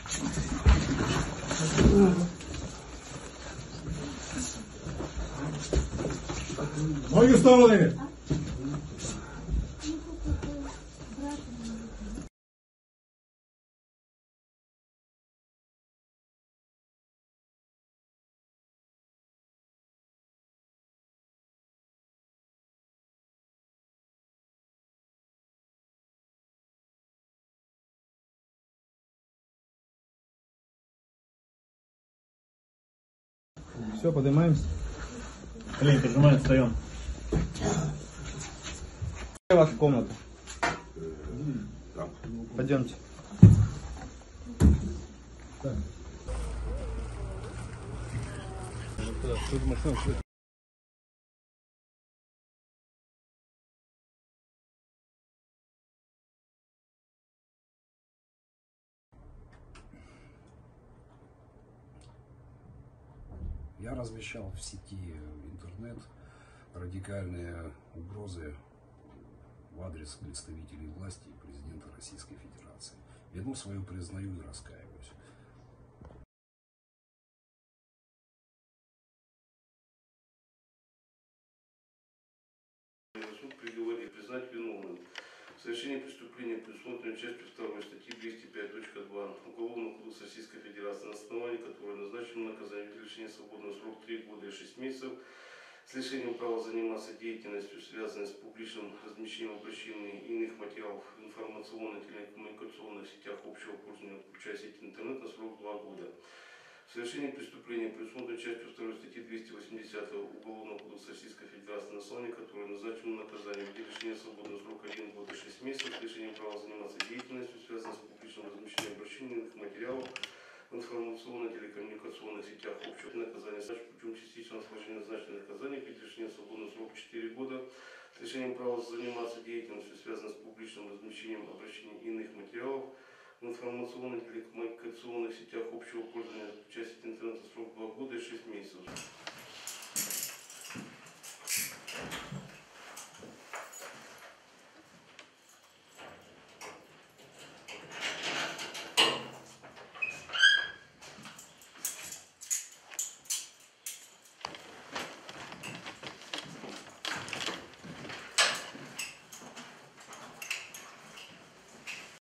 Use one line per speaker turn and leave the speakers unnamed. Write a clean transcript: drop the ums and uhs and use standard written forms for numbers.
Ноги в стороны! Все, поднимаемся.
Колени поднимаем, встаем.
Где ваша комната? Пойдемте.
Я размещал в сети интернет радикальные угрозы в адрес представителей власти и президента Российской Федерации. Вину свою признаю и раскаиваюсь.
Суд приговорил признать виновным в совершении преступления, предусмотренного частью 2 статьи 205.2 Уголовного кодекса Российской Федерации, на основании которой назначено наказание в лишении свободы на срок 3 года и 6 месяцев с лишением права заниматься деятельностью, связанной с публичным размещением обращений и иных материалов в информационных и телекоммуникационных сетях общего пользования, включая сети интернет, на срок 2 года. В совершении преступления, предусмотренного частью 2 статьи 280 Уголовного кодекса Российской Федерации, на основании которой назначено наказание в виде лишения свободы на срок 1 год и 6 месяцев с лишением права заниматься деятельностью, связанной с публичным размещением обращений и иных материалов в информационно-телекоммуникационных сетях общего наказания путем частичного освобождения назначенного наказания в виде лишения свободы на срок 4 года с лишением права заниматься деятельностью, связанной с публичным размещением обращений и иных материалов в информационно-телекоммуникационных сетях общего пользования, части интернета, срок 2 года и 6 месяцев.